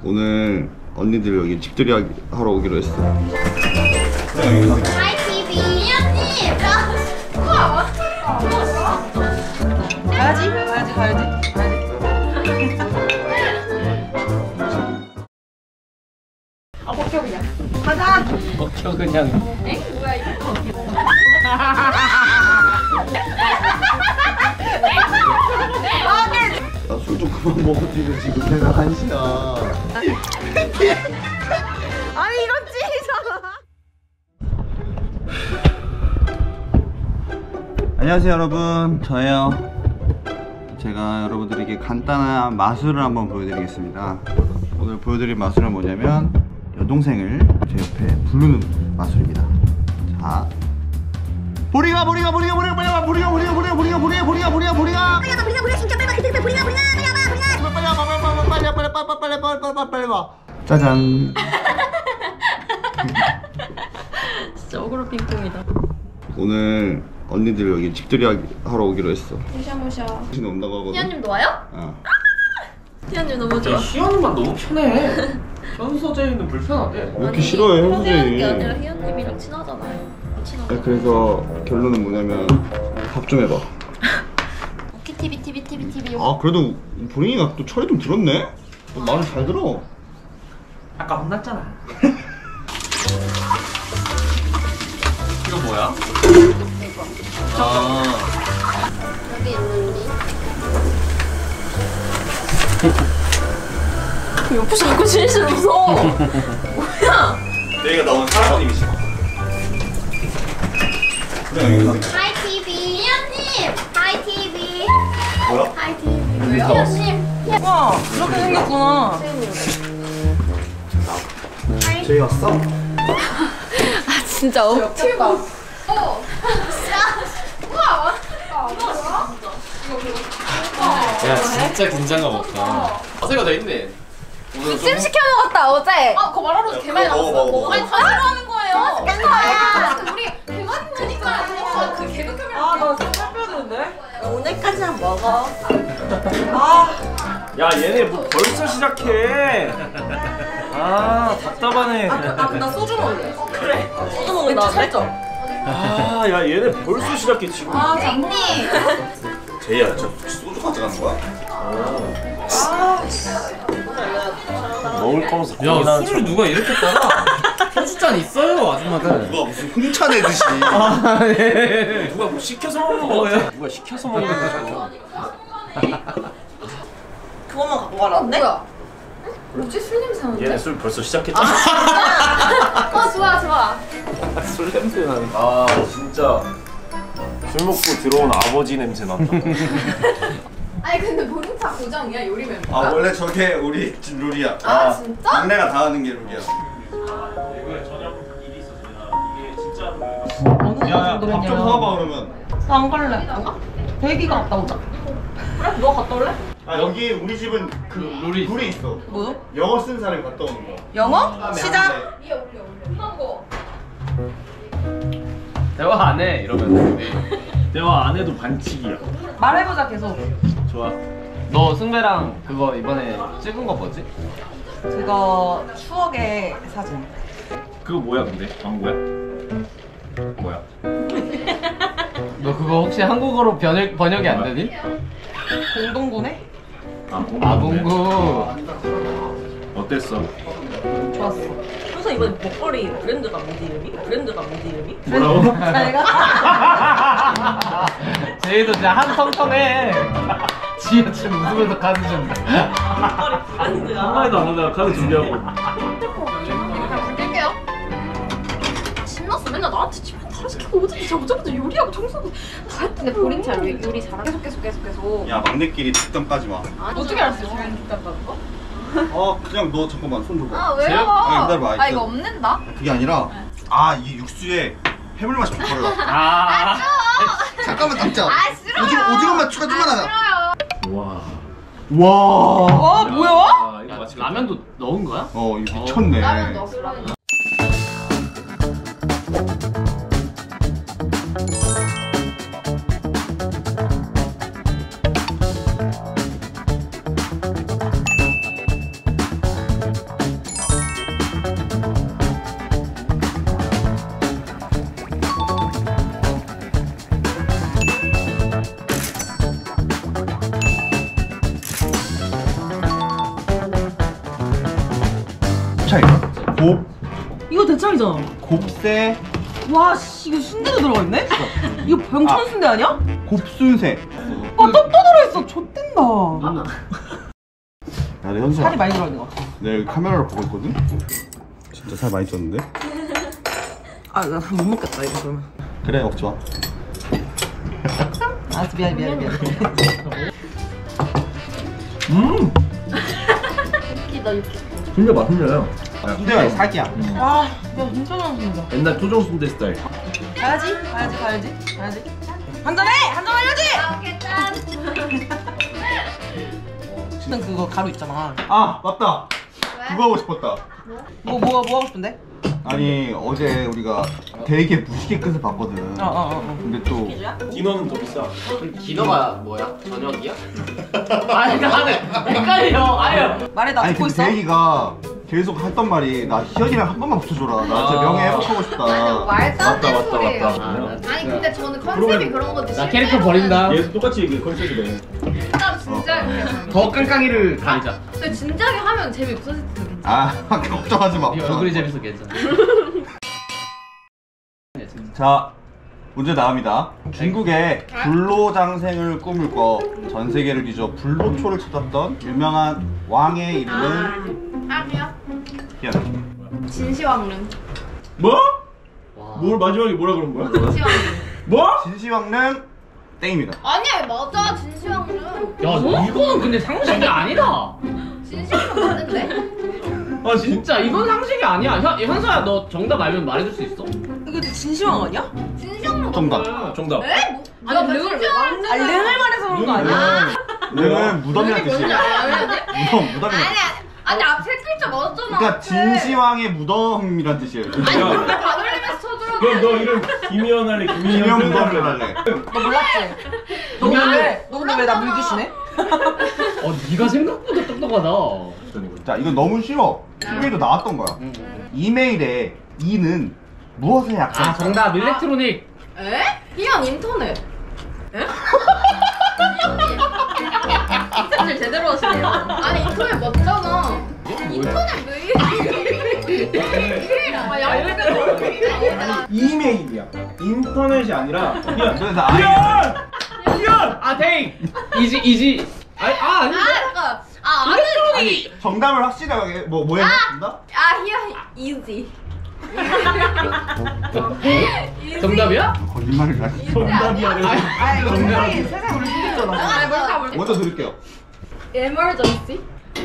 오늘 언니들 여기 집들이 하러 오기로 했어. 하이 TV 언니. 우와 맛있겠다. 가야지. 아 먹혀 그냥. 가자. 먹혀 그냥. 엥? 뭐야 이거? 나 술 좀 그만 먹어지고 지금 배가 한시야. 아니 이건 찌잖아. 안녕하세요 여러분, 저예요. 제가 여러분들에게 간단한 마술을 한번 보여드리겠습니다. 오늘 보여드릴 마술은 뭐냐면 여동생을 제 옆에 부르는 마술입니다. 자, 보리가 빨리 와. 짜잔. 진짜 어그로 핑퐁이다. 오늘 언니들 여기 집들이 하러 오기로 했어. 모셔. 당신 온다고 하거든. 희연님도 와요? 어. 희연님 너무 좋아. 희연만 너무 편해. 현서재는 불편하대. 왜 이렇게 싫어해 현재는 게 아니라 현재. 희연님이랑 친하잖아요. 친하잖아. 그래서 결론은 뭐냐면 답 좀 해봐. 오키 TV. 아 그래도 보린이가 또 철이 좀 들었네? 너 말을 잘 들어. 아까 혼났잖아. 이거 뭐야? 아. 여기 있는데. 옆에서 자꾸 진실 웃어. 뭐야? 내가 나온 사랑님이지. 하이 TV 희연님. 하이 TV. 뭐야? 하이 TV. 왜요? 희연님. 와 이렇게 생겼구나. 제이 왔어? 아 진짜 억티가. 우와 맛있겠다. 야 진짜 긴장감 없다. 어제가 돼 있네. 찜 시켜 먹었다 어제. 그거 말하러 개 많이 나왔어. 아니 다 싫어하는 거예요. 맛있겠다. 우리 개 많이 먹으니까 그 개그캠을. 아나 진짜 살 빼야 되는데. 오늘까지만 먹어. 야 얘네 뭐 벌써 시작해. 아 답답하네. 나 소주 먹을래. 그래. 소주 먹을래. 살쪄. 아야 얘네 벌써 시작해 지금. 아 장님. 제이야 저 소주 가져가는 거야? 먹을 거면서 야 술을 누가 이렇게 따라? 소주잔 있어요 아줌마들. 누가 무슨 훔쳐 내듯이. 누가 뭐 시켜서 먹는 거야? 누가 시켜서 먹는 거죠? 그거만 갖고 가라는데? 뭐야? 뭐지 술 냄새 나는데? 얘네 술 벌써 시작했잖아. 좋아. 술 냄새 나네. 아 진짜 술 먹고 들어온 아버지 냄새 난다. 아니 근데 본인차 고정이야 요리 멤버. 아 원래 저게 우리 집 룰이야. 아 진짜? 막내가 다 하는 게 룰이야. 이거에 저녁 일이 있었습니다. 이게 진짜로. 야야 밥 좀 사와봐 그러면. 나 안 갈래. 안 가? 대기가 갔다 오자. 그래? 너 갔다 올래? 아 여기 우리 집은 그 룰이 있어. 뭐? 영어 쓰는 사람이 갔다 오는 거. 영어? 시작. 위에 올려. 이만 거. 대화 안 해 이러면 대화 안 해도 반칙이야. 말해보자 계속. 좋아. 너 승배랑 그거 이번에 찍은 거 뭐지? 그거 추억의 사진. 그거 뭐야 근데? 광고야? 뭐야? 너 그거 혹시 한국어로 번역이 안 되니? 공동구매? 아봉구. 어땠어? 좋았어. 항상 이번에 먹거리 브랜드가 뭐지 이름이? 뭐라고? 내가? 제이도 진짜 한텅텅해. 지혜 지금 웃으면서 카드 준다. 먹거리 브랜드가 한마디도 안 하다가 카드 준비하고. 그냥 불길게요. 신났어. 맨날 나한테 집에 다 시키고 어제부터 요리하고 청소하고 다 했는데 보린차 요리 잘하게 계속. 야 막내끼리 뒷담까지 마. 어떻게 알았어? 지금 뒷담가는 거? 그냥 너 잠깐만 손 줘봐. 아 왜요? 제요? 기다려봐. 아 이거 없는다? 그게 아니라 이 육수에 해물 맛이 좀 달라. 아. 잠깐만 담자. 아 싫어요. 오징어 맛 추가 좀만 하자. 싫어요. 와. 와 뭐야? 아, 이거 맛있겠다. 라면도 넣은 거야? 이거 미쳤네. 라면 넣었어. 대차인가? 이거 대창이잖아. 곱새, 와, 씨, 이거 순대도 들어가 있네? 이거 병천 순대 아니야? 곱순새. 떡도 들어있어. 좆된다. 야, 내 현수야. 살이 많이 들어있는 거. 내가 여기 카메라를 보고 있거든? 진짜 살 많이 쪘는데? 아, 나 못 먹겠다, 이거 그러면. 그래, 먹지 마. 알았어, 미안해. 웃기다 웃기. 순대 맛있네요. 순대가 사기야. 와, 야, 진짜 잘생긴다. 옛날 토종 순대 스타일. 가야지. 한잔해! 한잔 해야지! 아 오케이 짠. 신은 그거 가루 있잖아. 아, 맞다. 그거 하고 싶었다. 뭐 하고 싶은데? 아니, 어제 우리가 되게 무식의 끝을 봤거든. 근데 또 디너는 더 비싸. 디너가 뭐야? 저녁이야? 아니 나는 헷갈려. 아유. 말해, 나 아니 듣고 근데 있어. 대기가 계속 했던 말이 나 희연이랑 한 번만 붙여줘라. 나 진짜 명예 회복하고 싶다. 말도 안 되는 소리예요. 맞다. 아니 근데 저는 컨셉이 그런 것도 나 캐릭터 버린다. 얘도 똑같이 그 컨셉이네. 진짜 진지하게 더 깡깡이를 가리자. 근데 진지하게 하면 재미없어질 수도 있어. 아 걱정하지 마. 네 얼굴이 재밌어 괜찮아. 자 문제 나옵니다. 중국의 불로장생을 꿈을 꿔 전 세계를 뒤져 불로초를 찾았던 유명한 왕의 이름은 아니요. 희연. 진시황릉. 뭐? 와. 뭘 마지막에 뭐라 그런 거야? 진시황릉. 뭐? 진시황릉 땡입니다. 아니야 맞아 진시황릉. 야 이거는 근데 상식이 아니다. 진시황릉 맞는데? 아 진짜 이건 상식이 아니야. 현서야 너 정답 알면 말해줄 수 있어? 이거 진시황 아니야? 진시황릉 정답. 정답. 에? 뭐? 아니 르를 왜 왕릉? 아, 랭을 말해서 그런 거 아니야? 릉은 무덤이란 뭔지 뜻이야. 알아요? 무덤이란 뜻. 아니 앞 세 글자 맞았잖아. 그러니까 진시황의 무덤이란 뜻이에요. 아니 다 돌리면서 쳐들어. 그럼 너 이름 김희연 할래? 김희연 김희연 무덤을 할래. 너 몰랐지? 너 근데 왜 나 물귀신해? 네가 생각보다 똑똑하다. 자 이건 너무 쉬워. TV에도 나왔던 거야. 이메일에 이는 무엇의 약자? 아 정답 일렉트로닉. 에? 희연 인터넷. 에? 인터넷 제대로 하시네요. 아니 인터넷 맞잖아. 인터넷 왜 이래? 아 양쪽에서 이메일이야. 인터넷이 아니라 희연. 그래서 아이 희연! 아 데이. 이지. 아니. 잠깐. 아니 정답을 확실하게 뭐야? 정답? 희연 이지. 정답이야? 거짓말을 하시. 정답이야. 아, 이거 세상에 우리 힘들잖아. 아 뭘까 먼저 드릴게요. 에머전시?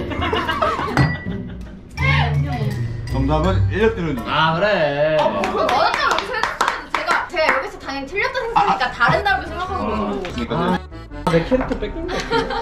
정답은 일렉트로닉. 아 그래. 맞았잖아. 제가 여기서 당연히 틀렸다 생각하니까 다른 답을 생각하는 거죠. 그러니까 내 캐릭터 뺏긴 거 같아.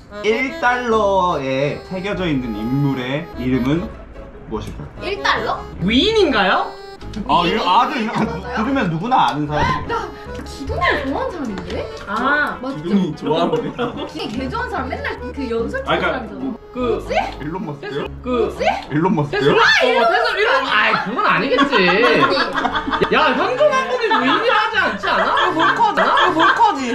1달러에 새겨져 있는 인물의 이름은 무엇일까요? 1달러? 위인인가요? 이거 아주 들으면 누구나 아는 사람이에요. 기동을 좋아하는 사람인데? 아 맞죠? 기둥이 좋아하는데. 기계 개 좋아하는 사람 맨날 그 연설 아, 듣는 그러니까 사람이잖아. 그 일론 머스크요? 그 일론 머스크요? 테슬라 이런 아이 그건 아니겠지. 야 현종 한국이 위인이라 하지 않지 않아? 이거 몰카지?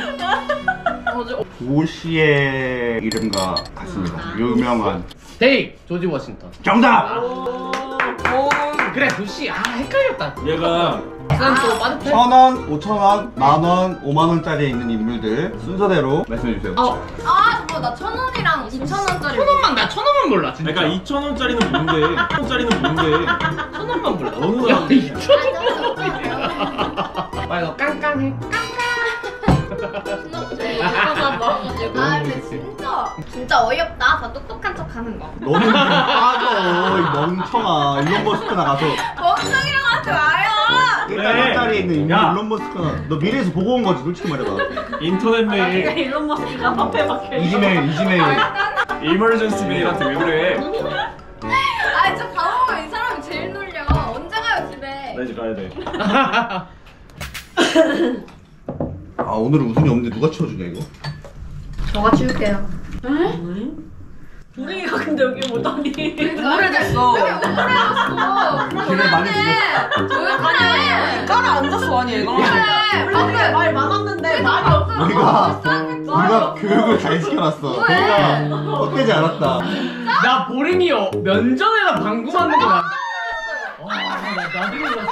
도시의 이름과 같습니다. 유명한 데이 조지 워싱턴. 정답! 그래 도시. 아 헷갈렸다. 얘가 난또 빠듯해. 1,000원, 5,000원, 만원, 5만원짜리에 있는 인물들 순서대로 말씀해주세요. 잠깐 나 1,000원이랑 2,000원짜리. 1,000원만 나 1,000원만 몰라 진짜. 그러니까 2,000원짜리는 뭔데? 1,000원짜리는 뭔데? 1,000원만 몰라. 어느 야 나라? 2,000원. 빨리 너 깡깡해. 아 근데 진짜 어이없다. 다 똑똑한 척 하는 거. 너는 빠져, 이 멍청아. 일론 머스크 나가서 멍청이라고 하지 마요. 1달러짜리에 있는 인물 야. 일론 머스크가 너 미래에서 보고 온 거지, 솔직히 말해봐. 인터넷 메일, 일론 머스크가 앞에 박혀. 이지메일. 이머전시 메일한테 왜 그래? 아 진짜 바보가 이 사람이 제일 놀려. 언제 가요 집에? 나 이제 가야 돼. 오늘은 우승이 없는데 누가 치워주냐 이거? 저가 치울게요. 우리가 근데 여기 뭐더니? 오래됐어. 오래됐어. 길을 많이 들렸어. 조용하네. 깔아 앉았어, 아니, 얘가. 그래. 방금 말 많았는데 말이 없어. 우리가 교육을 잘 시켜놨어. 걔가 헛되지 않았다. 나 보림이 면전에다 방구 맞는 거 같아. 나도 몰랐어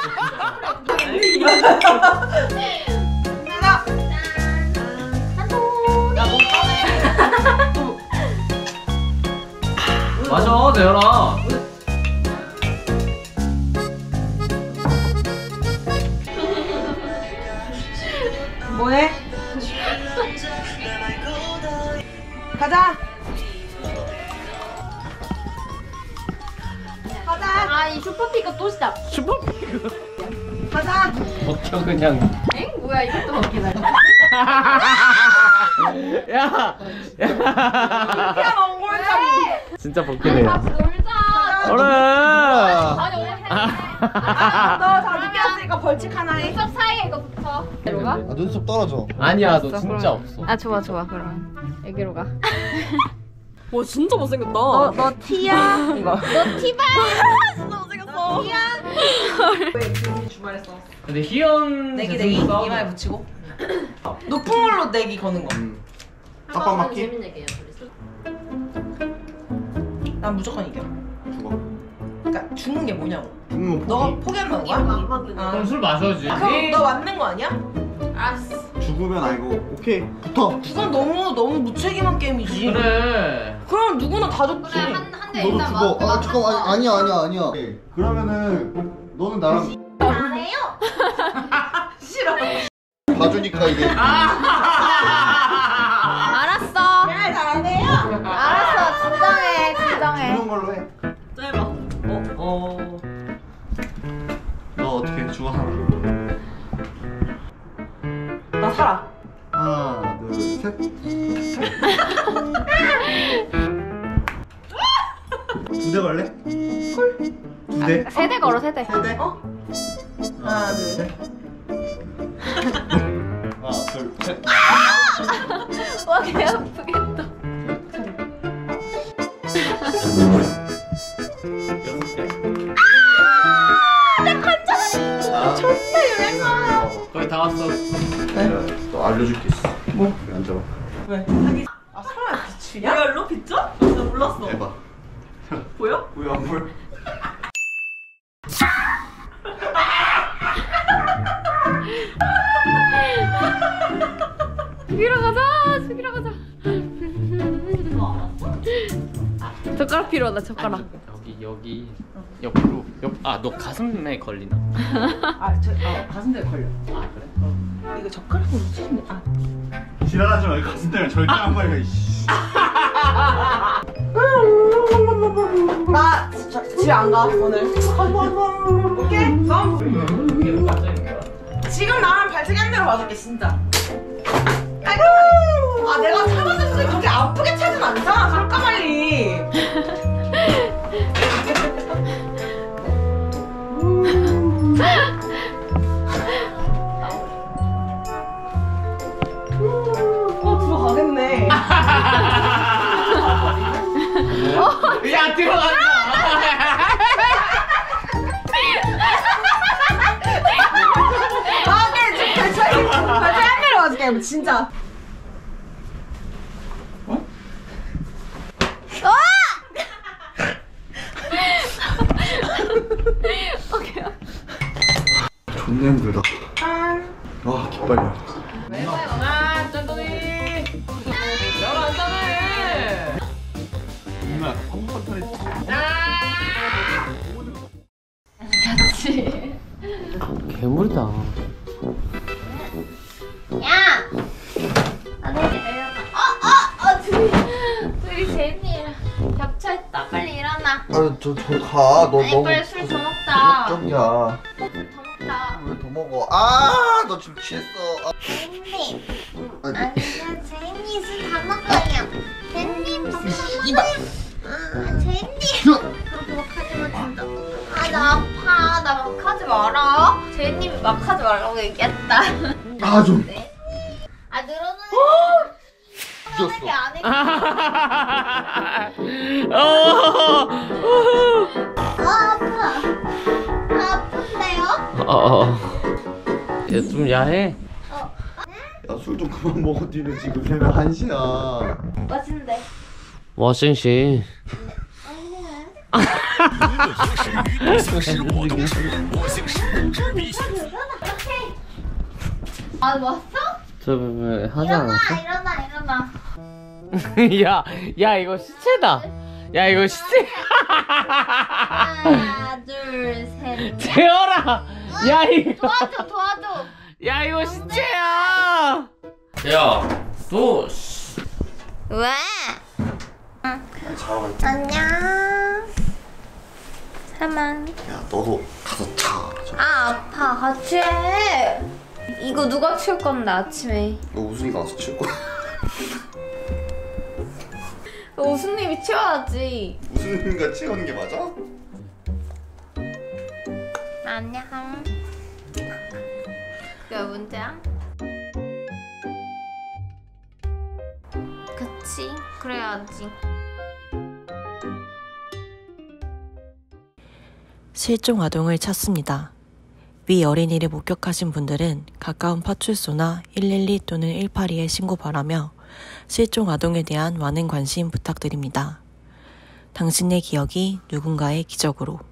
진짜. 맞아, 대열아. 뭐해? 가자. 가자. 아, 이 슈퍼피가 또 시작. 가자. 벗겨 그냥. 엥? 뭐야, 이것도 먹기다. 야. 그냥 엉골짜리. 진짜 벗기네. 같이 놀자. 그래. 아니, 오늘 너다 늦게 왔으니까 벌칙 하나 해. 수업 사이에 이거 붙여. 여기로 가? 아 눈썹 떨어져. 아니야, 너 진짜 없어. 아, 좋아, 좋아. 그럼 여기로 가. 와 진짜 못생겼다. 너 티야? 이거. 너 티바. 진짜 못생겼어. 왜 주말에 써? 근데 희연 내기 제품 싸움. 이마에 붙이고. 높은 걸로 내기 거는 거. 깜빡 맞기? 재밌는 얘기예요, 난 무조건 이겨. 죽어. 그러니까 죽는 게 뭐냐고. 죽으면 너가 포기. 포기한다는 거야? 아. 그럼 술 마셔야지. 그럼 너 맞는 거 아니야? 알았어. 죽으면 아니고 오케이 붙어. 그건 너무 무책임한 게임이지. 그래. 그럼 누구나 다 죽지. 그래, 한대 너도 일단 죽어. 맞. 아 잠깐만 아니야. 오케이. 그러면은 너는 나랑 안 해요? 싫어. 봐주니까 이게. 알았어. 잘안 해요. 알았어. 진정해. 진정해. 죽는 걸로 해. 짧아. 너 어떻게 죽어? 나 살아. 하나 둘 셋. 두 대 걸래? 두 대? 세대 걸어, 세대. 세 대? 어? 하나 둘 셋. 하나 둘 셋. 와, 개 아프겠다. 거의 다 왔어. 또 알려줄 게 있어. 뭐? 앉아봐. 왜? 아 설마 비추냐? 리얼로 비춰? 나 몰랐어. 해봐. 보여? 뭐야 뭘? 죽이러 가자. 죽이러 가자. 젓가락 필요하다. 젓가락. 여기 옆으로 너 가슴에 걸리나? 가슴에 걸려. 아 그래? 이거 젓가락으로 치면 지랄하지 말고 가슴 때문에 절대 안 말려 이씨. 나 집에 안 가 오늘. 오케이? 싸움. 지금 나랑 발차기 한 대로 봐줄게 진짜. 아 내가 찾아줬을 때 그렇게 아프게 차진 않잖아. 설까 말리. 들어가겠네. 야 들어간다. 오케이 지금 발차기 한 대로 봐줄게 진짜. 존나 힘들다. 와 기빨려. 아 짠돌이. 열어 안전해. 누나 한번 터냈지. 같이. 괴물이다. 야! 둘이 제니랑 겹쳐있다. 빨리 일어나. 아저 가. 너 아니, 빨리 술 더 먹자. 적이야. 더 먹자. 왜 더 먹어? 아, 너 지금 취했어. 아. 제니. 아니. 아니야, 제니 술 다 먹어요. 제니 술 이봐. 제니. 그렇게 막 하지 마, 진짜. 아, 나 아파. 나 막 하지 마라. 제니님이 막 하지 말라고 얘기했다. 아 좀. 아, 늘어놓는 잊었어. 게 안 해. 아파. 아픈데요? 좀 야해. 야, 술 좀 그만 먹어. 니네 지금 새벽 1시야. 맛있는데. 와 쌩씨. 아 왔어? 저 하지 않았어? 일어나. 야 이거 시체다. 야 이거 시체. 하나 둘 셋. 재열아. 야 이거. 도와줘. 야 이거 시체야. 야 너. 왜? 자러 갈게. 안녕. 사랑. 야 너도 가서 자. 아 아파. 같이 해. 이거 누가 치울 건데 아침에? 너 우순이가 와서 치울 거야. 우수님이 치워야지. 우순이가 치우는 게 맞아? 안녕. 그게 문제야? 그치? 그래야지. 실종 아동을 찾습니다. 위 어린이를 목격하신 분들은 가까운 파출소나 112 또는 182에 신고 바라며 실종 아동에 대한 많은 관심 부탁드립니다. 당신의 기억이 누군가의 기적으로.